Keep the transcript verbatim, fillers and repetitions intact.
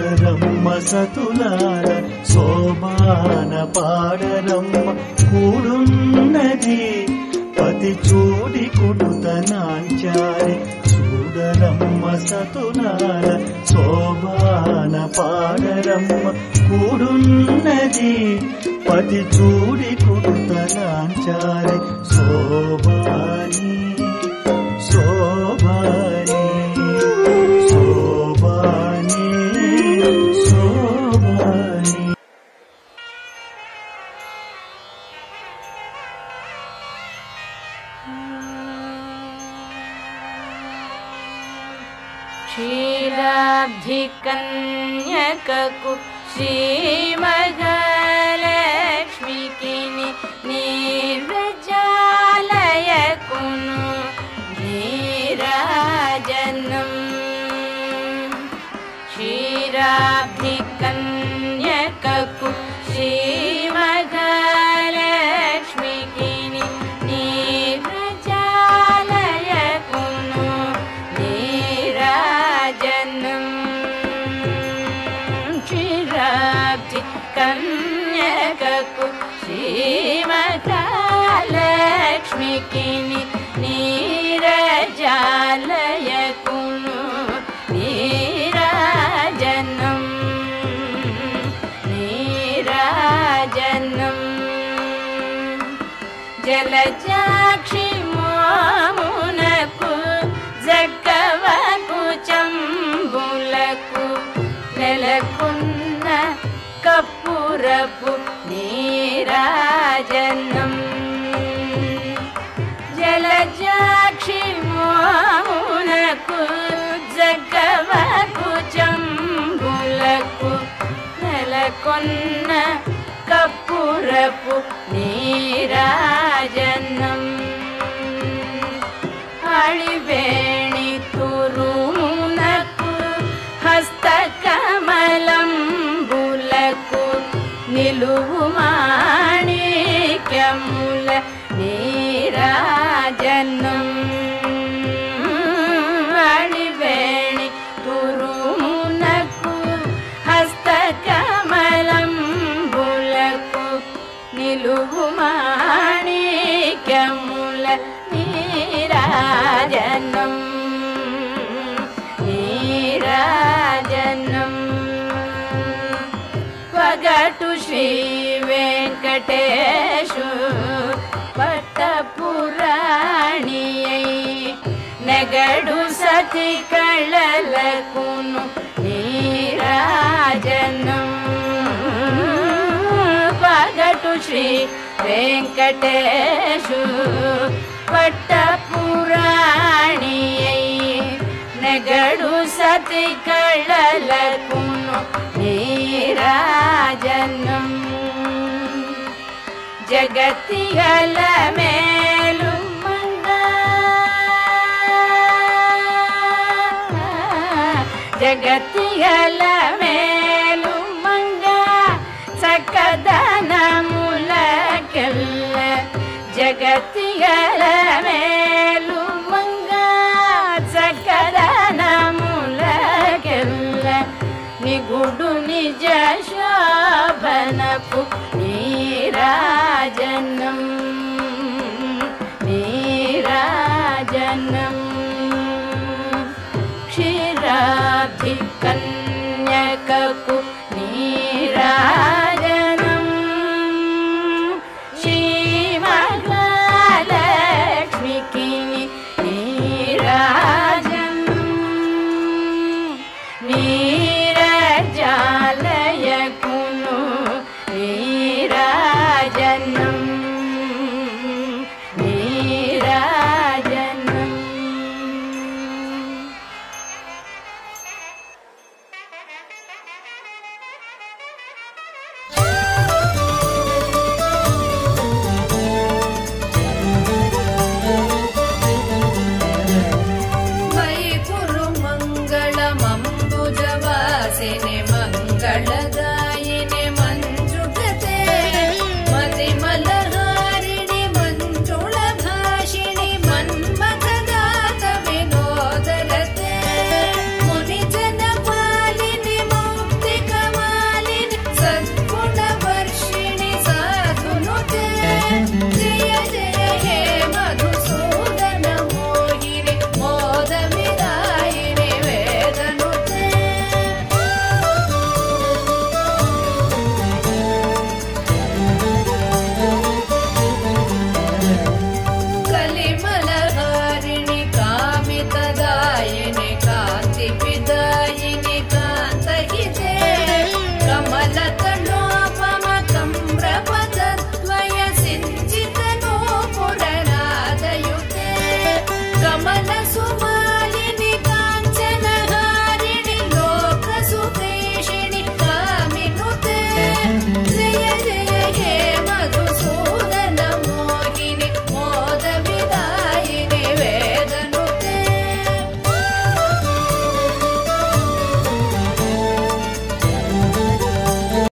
చూడరమ్మ సతులార శోభాన పాడరమ్మ కూడున్నది పతి చూడి కొడుత నాంచారి చూడరమ్మ సతులార శోభాన పాడరమ్మ కూడున్నది పతి చూడి కొడుత నాంచారి శోభాని శోభాని శోభాని శోభాని. క్షీరాబ్ధి కన్యకకు శ్రీ మహాలక్ష్మికి నీరజాలయకును నీరాజనం. క్షీరాబ్ధి కన్యకకు శ్రీ మహాలక్ష్మికి నీరజాలయకును నీరాజనం. క్షీరాబ్ధి కన్యకకు శ్రీ మహాలక్ష్మికి నీరజాలయకును నీరాజనం నీరాజనం. జలజాక్షి మోమునకు జగ్గవకు చంబులకు నెలకొన్న కప్పురపు నీరాజనం. జలజాక్షి మోమునకు జగ్గవకు చంబులకు నెలకొన్న కప్పురపు నీరాజనం. అళివేణి తురుమునకు హస్తకమలంబులకు నిలువు మాణిక్యముల నీరాజనం. అళివేణి తురుమునకు హస్తకమలంబులకు నిలువు మాణిక్యముల నీరాజనం నీరాజనం. పగటు శ్రీ వెంకటేశు పట్టపురాణియై నెగడు సతి కళలకును నీరాజనం. పగటు శ్రీ వెంకటేశు పట్టపురాణియై నెగడు సతి కళలకును నీరాజనం. జగతిగల మేలు మంగా జగతిగల మేలు మంగా చక్కదనములకెల్ల జగతిగల మేలు మంగా చక్కదనములకెల్ల నిగుడు నిజ శోభనపు నీరాజనం నీరాజనం. క్షీరాబ్ధి కన్యకకు